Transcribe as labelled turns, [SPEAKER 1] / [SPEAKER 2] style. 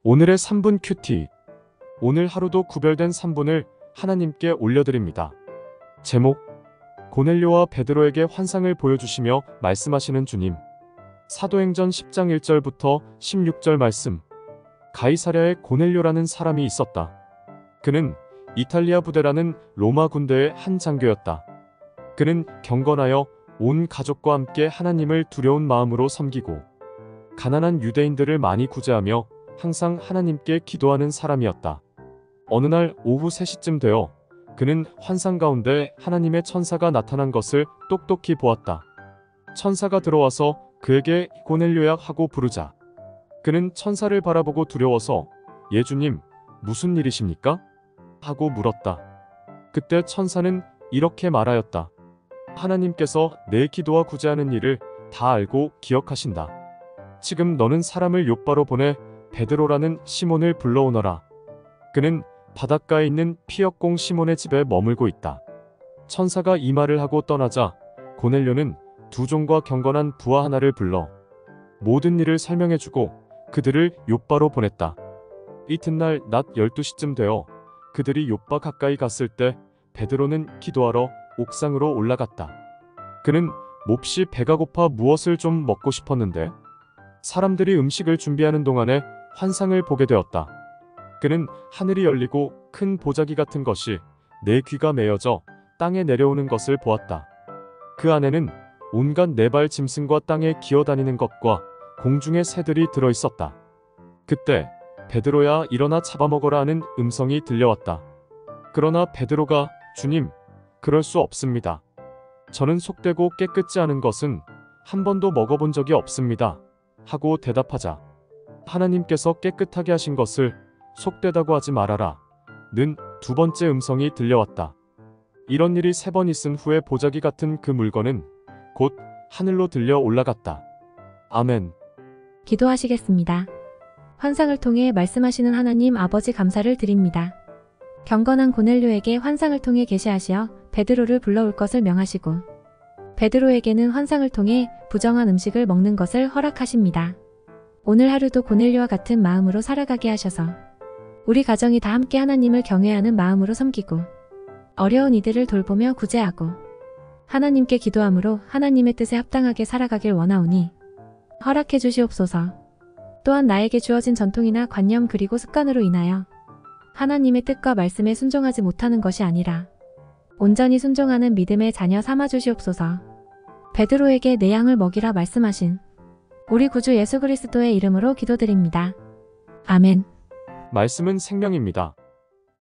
[SPEAKER 1] 오늘의 3분 큐티. 오늘 하루도 구별된 3분을 하나님께 올려드립니다. 제목: 고넬료와 베드로에게 환상을 보여주시며 말씀하시는 주님. 사도행전 10장 1절부터 16절 말씀. 가이사랴에 고넬료라는 사람이 있었다. 그는 이탈리아 부대라는 로마 군대의 한 장교였다. 그는 경건하여 온 가족과 함께 하나님을 두려운 마음으로 섬기고 가난한 유대인들을 많이 구제하며 항상 하나님께 기도하는 사람이었다. 어느 날 오후 3시쯤 되어 그는 환상 가운데 하나님의 천사가 나타난 것을 똑똑히 보았다. 천사가 들어와서 그에게 고넬료야 하고 부르자 그는 천사를 바라보고 두려워서 예주님, 무슨 일이십니까? 하고 물었다. 그때 천사는 이렇게 말하였다. 하나님께서 내 기도와 구제하는 일을 다 알고 기억하신다. 지금 너는 사람을 욥바로 보내 베드로라는 시몬을 불러오너라. 그는 바닷가에 있는 피역공 시몬의 집에 머물고 있다. 천사가 이 말을 하고 떠나자 고넬료는 두 종과 경건한 부하 하나를 불러 모든 일을 설명해주고 그들을 욥바로 보냈다. 이튿날 낮 12시쯤 되어 그들이 욥바 가까이 갔을 때 베드로는 기도하러 옥상으로 올라갔다. 그는 몹시 배가 고파 무엇을 좀 먹고 싶었는데 사람들이 음식을 준비하는 동안에 환상을 보게 되었다. 그는 하늘이 열리고 큰 보자기 같은 것이 네 귀가 메어져 땅에 내려오는 것을 보았다. 그 안에는 온갖 네발 짐승과 땅에 기어다니는 것과 공중의 새들이 들어있었다. 그때 베드로야 일어나 잡아먹어라 하는 음성이 들려왔다. 그러나 베드로가 주님, 그럴 수 없습니다. 저는 속되고 깨끗지 않은 것은 한 번도 먹어본 적이 없습니다. 하고 대답하자 하나님께서 깨끗하게 하신 것을 속되다고 하지 말아라 는 두 번째 음성이 들려왔다. 이런 일이 3번 있은 후에 보자기 같은 그 물건은 곧 하늘로 들려 올라갔다. 아멘.
[SPEAKER 2] 기도하시겠습니다. 환상을 통해 말씀하시는 하나님 아버지 감사를 드립니다. 경건한 고넬료에게 환상을 통해 계시하시어 베드로를 불러올 것을 명하시고 베드로에게는 환상을 통해 부정한 음식을 먹는 것을 허락하십니다. 오늘 하루도 고넬료와 같은 마음으로 살아가게 하셔서 우리 가정이 다 함께 하나님을 경외하는 마음으로 섬기고 어려운 이들을 돌보며 구제하고 하나님께 기도함으로 하나님의 뜻에 합당하게 살아가길 원하오니 허락해 주시옵소서. 또한 나에게 주어진 전통이나 관념 그리고 습관으로 인하여 하나님의 뜻과 말씀에 순종하지 못하는 것이 아니라 온전히 순종하는 믿음의 자녀 삼아 주시옵소서. 베드로에게 내 양을 먹이라 말씀하신 우리 구주 예수 그리스도의 이름으로 기도드립니다. 아멘.
[SPEAKER 1] 말씀은 생명입니다.